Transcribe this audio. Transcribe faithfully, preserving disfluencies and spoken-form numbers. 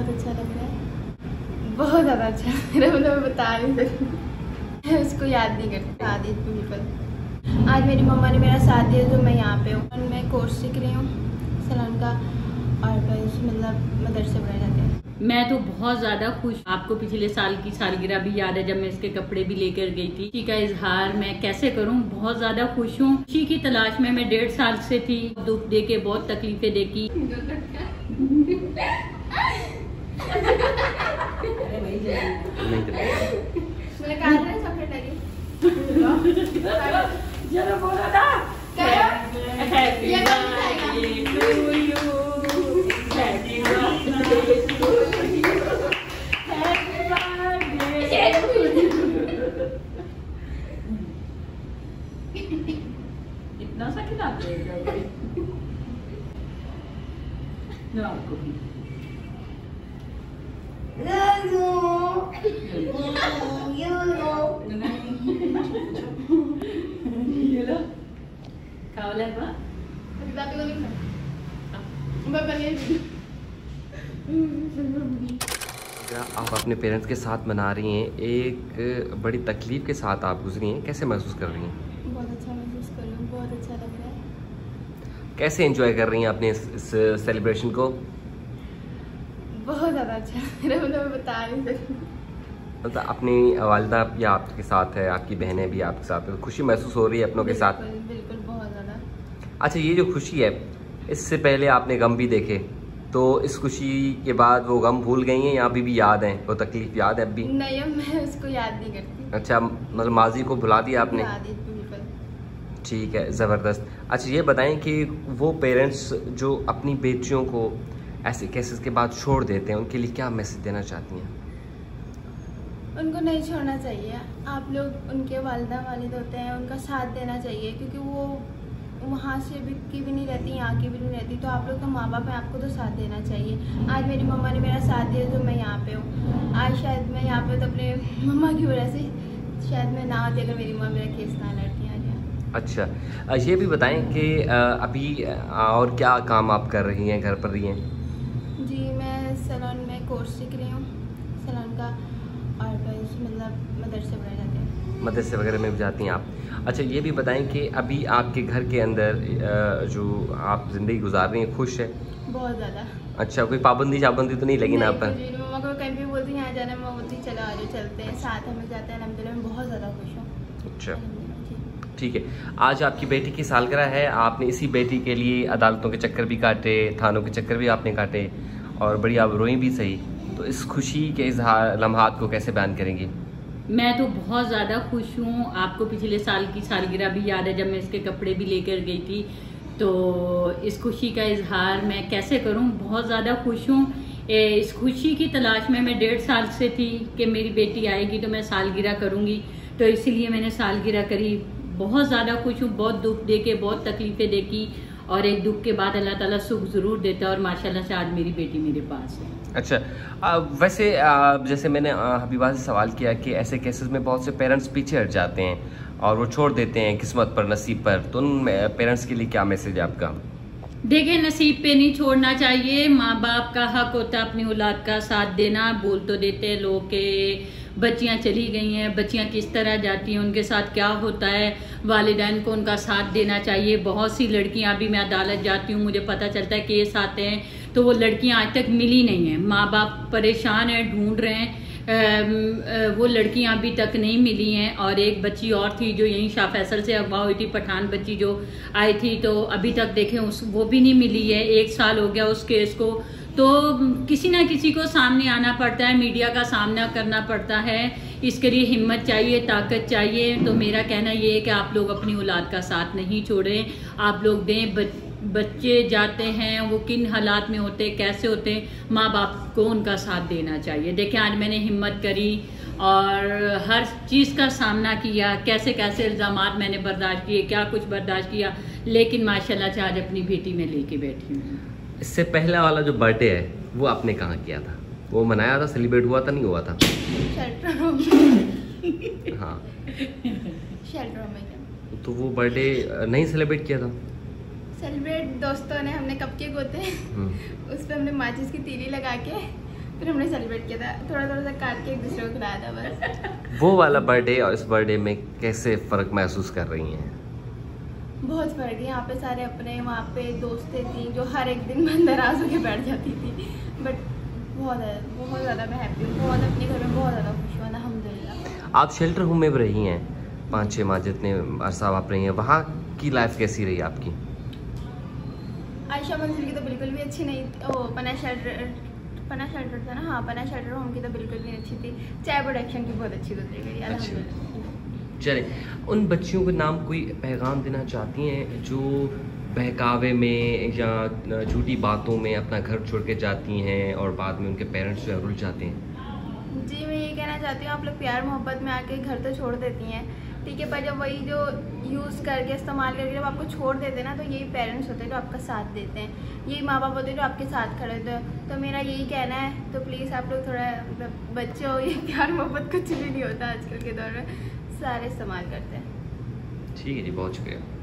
बहुत अच्छा लग रहा है, बहुत ज़्यादा अच्छा लग रहा है, मतलब मैं बता नहीं सकती, मैं उसको याद नहीं करती। आदित प्रिंसिपल, आज मेरी मम्मा ने मेरा साथ दिया तो मैं यहाँ पे हूँ। मैं कोर्स सीख रही हूँ सैलून का और बस मतलब मदरसे पढ़ाए जाते हैं। मैं तो बहुत ज्यादा खुश। आपको पिछले साल की सालगिरह भी याद है जब मैं इसके कपड़े भी लेकर गई थी। खुशी का इजहार मैं कैसे करूं, बहुत ज्यादा खुश हूं। खुशी की तलाश में मैं डेढ़ साल से थी। दुख दे के बहुत तकलीफें देखी। मैंने कहा था चॉकलेट लगी। जरा बोला ना happy birthday to you, happy birthday to you, happy birthday. इतना सा खिलाते हैं ना आपको भी। आप अपने पेरेंट्स के साथ मना रही हैं, एक बड़ी तकलीफ के साथ आप गुजरी हैं, कैसे महसूस कर रही हैं? बहुत अच्छा महसूस कर रही हूँ, बहुत अच्छा लग रहा है। कैसे एंजॉय कर रही हैं अपने इस, इस सेलिब्रेशन को? बहुत ज़्यादा अच्छा लग रहा है, मतलब मैं बता नहीं सकती। मतलब अपनी वालिदा भी आपके साथ है, आपकी बहनें भी आपके साथ है, खुशी महसूस हो रही है अपनों के साथ? बिल्कुल, बहुत ज़्यादा। अच्छा, ये जो खुशी है, इससे पहले आपने गम भी देखे, तो इस खुशी के बाद वो गम भूल गई हैं या अभी भी याद है, वो तकलीफ याद है अभी? नहीं, अब मैं उसको याद नहीं करती। अच्छा, मतलब माजी को भुला दिया आपने? ठीक है, ज़बरदस्त। अच्छा, ये बताएं कि वो पेरेंट्स जो अपनी बेटियों को ऐसे केसेस के बाद छोड़ देते हैं, उनके लिए क्या मैसेज देना चाहती हैं? उनको नहीं छोड़ना चाहिए। आप लोग उनके वालिदा वालिद होते हैं, उनका साथ देना चाहिए, क्योंकि वो वहाँ से भी की भी नहीं रहती, यहाँ की भी नहीं रहती, तो आप लोग का माँ बाप है, आपको तो साथ देना चाहिए। आज मेरी मम्मा ने मेरा साथ दिया तो मैं यहाँ पे हूँ। आज शायद मैं यहाँ पे तो अपने मम्मा की वजह से, शायद मैं ना होती अगर मेरी माँ मेरा केस ना लड़ती आ जाए। अच्छा, ये भी बताएं कि अभी और क्या काम आप कर रही हैं, घर पर रही हैं? जी, मैं सैलून में कोर्स सीख रही हूँ सैलून का और बस मतलब मदरसे पढ़ाए जाते हैं। मदरसे वगैरह में भी जाती हैं आप? अच्छा, ये भी बताएं कि अभी आपके घर के अंदर जो आप ज़िंदगी गुजार रही हैं, खुश है? बहुत ज़्यादा। अच्छा, कोई पाबंदी चाबंदी तो नहीं लगी ना आप पर? मम्मा को कहीं भी बोलती हैं यहाँ जाना, मम्मा बोलती चलो आ जाओ चलते हैं, साथ हमें जाते हैं। अल्हम्दुलिल्लाह मैं बहुत ज़्यादा खुश हूँ। अच्छा, ठीक है। आज आपकी बेटी की सालगिरह है, आपने इसी बेटी के लिए अदालतों के चक्कर भी काटे, थानों के चक्कर भी आपने काटे और बड़ी आप रोई भी सही, तो इस खुशी के इजहार लम्हात को कैसे बयान करेंगी? मैं तो बहुत ज़्यादा खुश हूँ। आपको पिछले साल की सालगिरह भी याद है जब मैं इसके कपड़े भी लेकर गई थी, तो इस खुशी का इजहार मैं कैसे करूँ, बहुत ज़्यादा खुश हूँ। इस खुशी की तलाश में मैं डेढ़ साल से थी कि मेरी बेटी आएगी तो मैं सालगिरह करूँगी, तो इसीलिए मैंने सालगिरह करी। बहुत ज़्यादा खुश हूँ। बहुत दुख दे के बहुत तकलीफ़ें देखी और एक दुख के बाद अल्लाह ताला सुख ज़रूर देता है और माशाल्लाह से आज मेरी बेटी मेरे पास है। अच्छा, आ, वैसे आ, जैसे मैंने हबीबा से सवाल किया कि ऐसे केसेस में बहुत से पेरेंट्स पीछे हट जाते हैं और वो छोड़ देते हैं किस्मत पर, नसीब पर, तो उन पेरेंट्स के लिए क्या मैसेज है आपका? देखिए, नसीब पे नहीं छोड़ना चाहिए। माँ बाप का हक होता है अपनी औलाद का साथ देना। बोल तो देते हैं लोग के बच्चियां चली गई हैं, बच्चियां किस तरह जाती हैं, उनके साथ क्या होता है, वालिदैन को उनका साथ देना चाहिए। बहुत सी लड़कियां, अभी मैं अदालत जाती हूँ, मुझे पता चलता है केस आते हैं तो वो लड़कियां आज तक मिली नहीं हैं। माँ बाप परेशान हैं, ढूंढ रहे हैं, वो लड़कियां अभी तक नहीं मिली हैं। और एक बच्ची और थी जो यहीं शाह फैसल से अगवा हुई थी, पठान बच्ची जो आई थी, तो अभी तक देखें उस वो भी नहीं मिली है। एक साल हो गया उस केस को। तो किसी ना किसी को सामने आना पड़ता है, मीडिया का सामना करना पड़ता है, इसके लिए हिम्मत चाहिए, ताकत चाहिए। तो मेरा कहना ये है कि आप लोग अपनी औलाद का साथ नहीं छोड़ें, आप लोग दें। बच्चे जाते हैं, वो किन हालात में होते, कैसे होते, माँ बाप को उनका साथ देना चाहिए। देखिए, आज मैंने हिम्मत करी और हर चीज़ का सामना किया, कैसे कैसे इल्ज़ामात मैंने बर्दाश्त किए, क्या कुछ बर्दाश्त किया, लेकिन माशाल्लाह से आज अपनी बेटी में लेके बैठी हूँ। इससे पहला वाला जो बर्थडे है वो आपने कहाँ किया था? वो मनाया था, सेलिब्रेट हुआ था, नहीं हुआ था? हाँ, तो वो बर्थडे नहीं सेलिब्रेट किया था? सेलिब्रेट दोस्तों ने, हमने कप केक होते हैं उस पर हमने माचिस की तीली लगा के फिर हमने सेलिब्रेट किया था, थोड़ा थोड़ा सा काट के एक दूसरे को खिलाया था बस। वो वाला बर्थडे और इस बर्थडे में कैसे फ़र्क महसूस कर रही हैं? बहुत फ़र्क है। यहाँ पे सारे अपने, वहाँ पे दोस्तें थी जो हर एक दिन मैं नाराज़ होकर बैठ जाती थी, बट बहुत बहुत ज़्यादा मैं हैप्पी हूँ, बहुत अपने घर में बहुत ज़्यादा खुश हूँ अल्हम्दुलिल्लाह। आप शेल्टर होम में भी रही हैं पाँच छः माह जितने अरसा आप रही हैं, वहाँ की लाइफ कैसी रही आपकी? आयशा मंजिल की तो बिल्कुल भी अच्छी नहीं, ओ पना शेल्टर पना शेल्टर था ना, हाँ पना शेल्टर होम की तो बिल्कुल भी अच्छी थी। चाय प्रोडक्शन की बहुत अच्छी गुजरी गई अल्हम्दुलिल्लाह। चले, उन बच्चियों के नाम कोई पैगाम देना चाहती हैं जो बहकावे में या झूठी बातों में अपना घर छोड़ के जाती हैं और बाद में उनके पेरेंट्स जो है रुल जाते हैं? जी मैं ये कहना चाहती हूँ, आप लोग प्यार मोहब्बत में आके घर तो छोड़ देती हैं, ठीक है, पर जब वही जो यूज़ करके इस्तेमाल करके जब आपको छोड़ देते हैं ना, तो यही पेरेंट्स होते हैं जो आपका साथ देते हैं, यही माँ बाप होते हैं जो आपके साथ खड़े होते हैं। तो मेरा यही कहना है, तो प्लीज़ आप लोग थोड़ा मतलब बच्चे हो, ये प्यार मोहब्बत कुछ भी नहीं होता आजकल के दौर में, सारे इस्तेमाल करते हैं। ठीक है जी, बहुत शुक्रिया।